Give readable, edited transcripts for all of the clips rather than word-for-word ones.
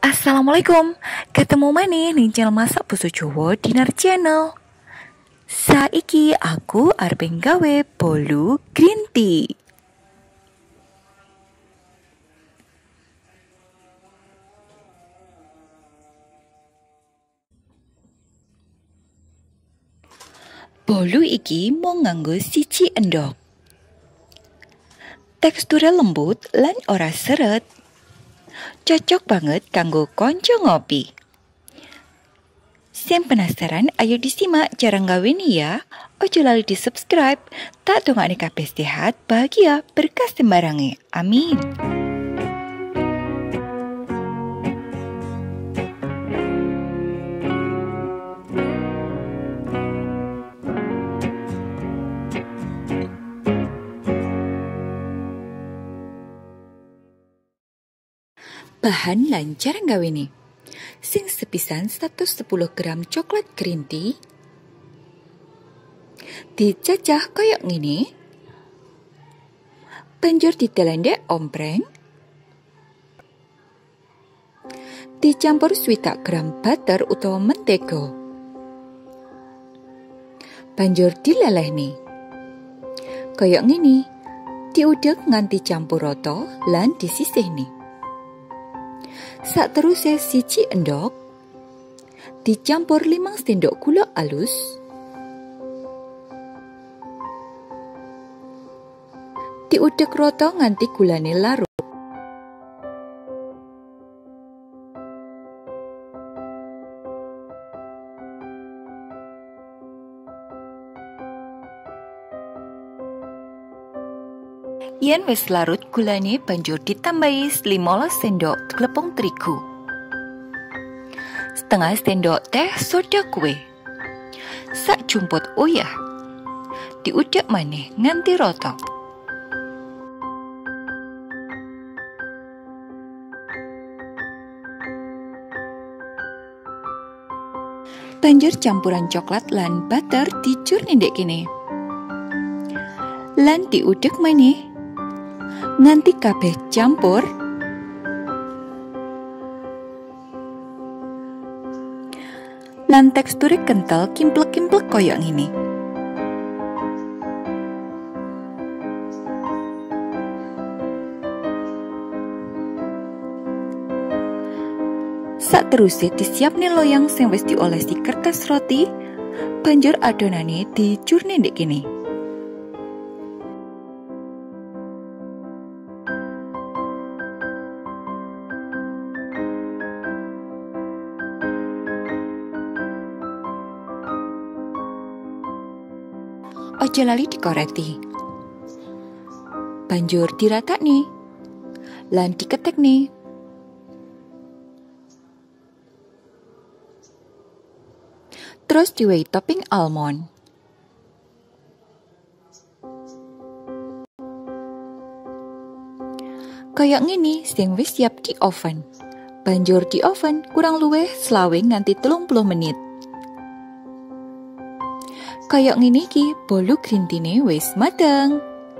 Assalamualaikum. Ketemu maneh ning channel Masak Basa Jawa Dinar Channel. Saiki aku arep gawe bolu green tea. Bolu iki mung nganggo siji endhog. Teksture lembut lan ora seret. Cocok banget kanggo konco ngopi. Sing penasaran, ayo disimak cara ngawini ya. Ojo lali di subscribe. Tak dongakne kabeh sehat, bahagia, berkah sembarange. Amin. Bahan lan cara ngawene. Sing sepisan 110 gram coklat green tea. Dicacah koyok ngene. Banjur ditelendek ompreng. Dicampur 60 gram butter utawa mentega. Banjur dilelehne. Koyok ngene. Diudek nganti campur rata lan disisihne. Saterusé siji endhog dicampur 5 sendok gula alus, diudek rata nganti gulane larut. Yen wis larut gulane banjur ditambahi 15 sendok glepung terigu, setengah sendok teh soda kue, sak jumput uyah, diudek maneh nganti rata. Banjur campuran coklat lan butter dicur nindek kene, lan diudek maneh nganti kabeh campur. Lan teksture kental kimplek-kimplek koyok ngene. Saterusé disiapne loyang sing wis diolesi kertas roti, banjur adonane dicurne ndek kene. Ojo lali dikoreti. Banjur diratakne lan diketekne. Terus diwehi topping almond. Kayak ngene sing wis siap di oven. Banjur di oven kurang luwih 20 nganti 30 menit. Kayak ngene iki bolu green tea-ne wis mateng.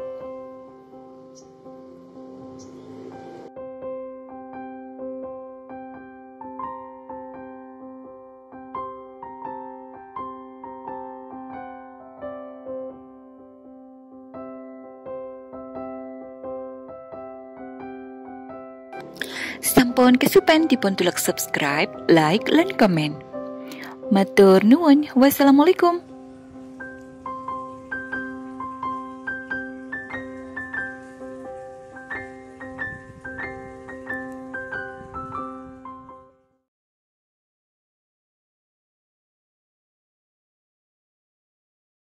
Sampun kesupen dipun tulak subscribe, like, lan komen. Matur nuwun. Wassalamualaikum.